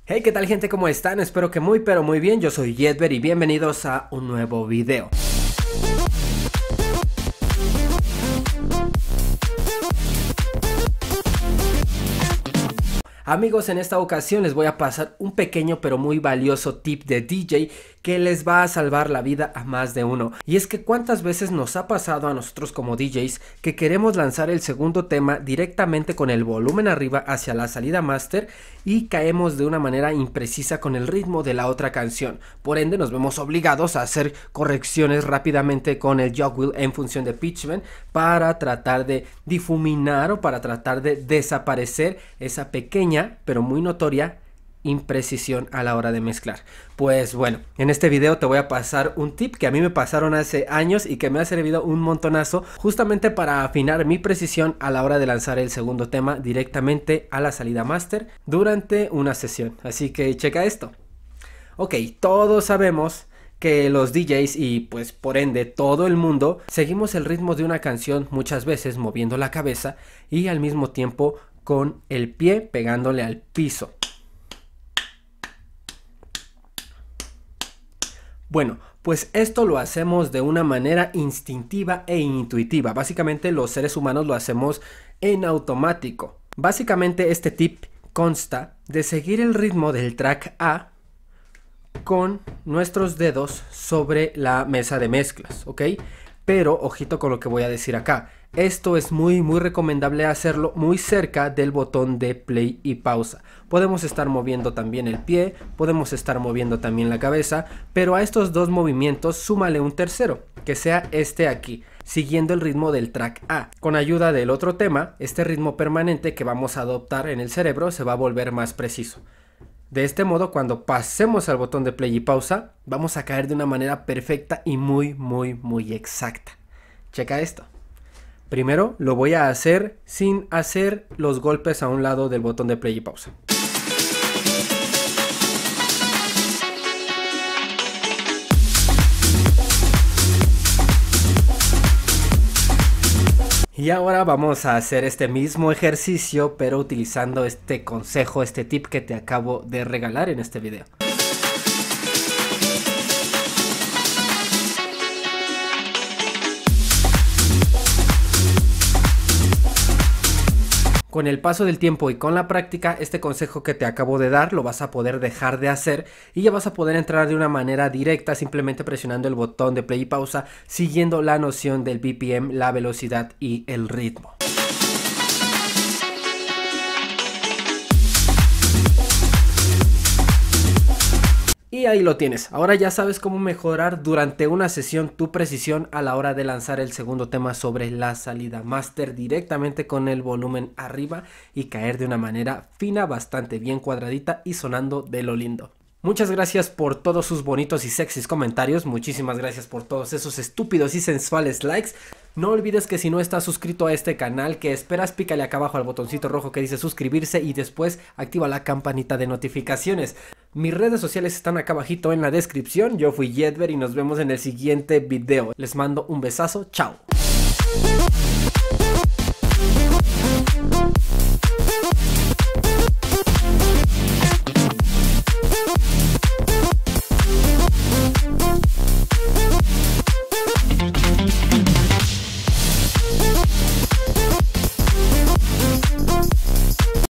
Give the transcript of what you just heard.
Hey, ¿qué tal gente? ¿Cómo están? Espero que muy pero muy bien. Yo soy Jedber y bienvenidos a un nuevo video. Amigos, en esta ocasión les voy a pasar un pequeño pero muy valioso tip de DJ que les va a salvar la vida a más de uno. Y es que cuántas veces nos ha pasado a nosotros como DJs que queremos lanzar el segundo tema directamente con el volumen arriba hacia la salida master y caemos de una manera imprecisa con el ritmo de la otra canción. Por ende nos vemos obligados a hacer correcciones rápidamente con el jog wheel en función de pitch bend para tratar de difuminar o para tratar de desaparecer esa pequeña pero muy notoria imprecisión a la hora de mezclar. Pues bueno, en este video te voy a pasar un tip que a mí me pasaron hace años y que me ha servido un montonazo justamente para afinar mi precisión a la hora de lanzar el segundo tema directamente a la salida master durante una sesión. Así que checa esto. Ok, todos sabemos que los DJs y pues por ende todo el mundo seguimos el ritmo de una canción muchas veces moviendo la cabeza y al mismo tiempo con el pie pegándole al piso. Bueno, pues esto lo hacemos de una manera instintiva e intuitiva. Básicamente los seres humanos lo hacemos en automático. Básicamente este tip consta de seguir el ritmo del track A con nuestros dedos sobre la mesa de mezclas, ¿ok? Pero ojito con lo que voy a decir acá. Esto es muy recomendable hacerlo muy cerca del botón de play y pausa. Podemos estar moviendo también el pie, podemos estar moviendo también la cabeza, pero a estos dos movimientos súmale un tercero, que sea este aquí, siguiendo el ritmo del track A. Con ayuda del otro tema, este ritmo permanente que vamos a adoptar en el cerebro se va a volver más preciso. De este modo, cuando pasemos al botón de play y pausa, vamos a caer de una manera perfecta y muy exacta. Checa esto. Primero lo voy a hacer sin hacer los golpes a un lado del botón de play y pausa. Y ahora vamos a hacer este mismo ejercicio, pero utilizando este consejo, este tip que te acabo de regalar en este video. Con el paso del tiempo y con la práctica, este consejo que te acabo de dar lo vas a poder dejar de hacer y ya vas a poder entrar de una manera directa simplemente presionando el botón de play y pausa, siguiendo la noción del BPM, la velocidad y el ritmo. Y ahí lo tienes, ahora ya sabes cómo mejorar durante una sesión tu precisión a la hora de lanzar el segundo tema sobre la salida master directamente con el volumen arriba y caer de una manera fina, bastante bien cuadradita y sonando de lo lindo. Muchas gracias por todos sus bonitos y sexys comentarios, muchísimas gracias por todos esos estúpidos y sensuales likes. No olvides que si no estás suscrito a este canal, ¿qué esperas? Pícale acá abajo al botoncito rojo que dice suscribirse y después activa la campanita de notificaciones. Mis redes sociales están acá abajito en la descripción. Yo fui Jedber y nos vemos en el siguiente video. Les mando un besazo, chao.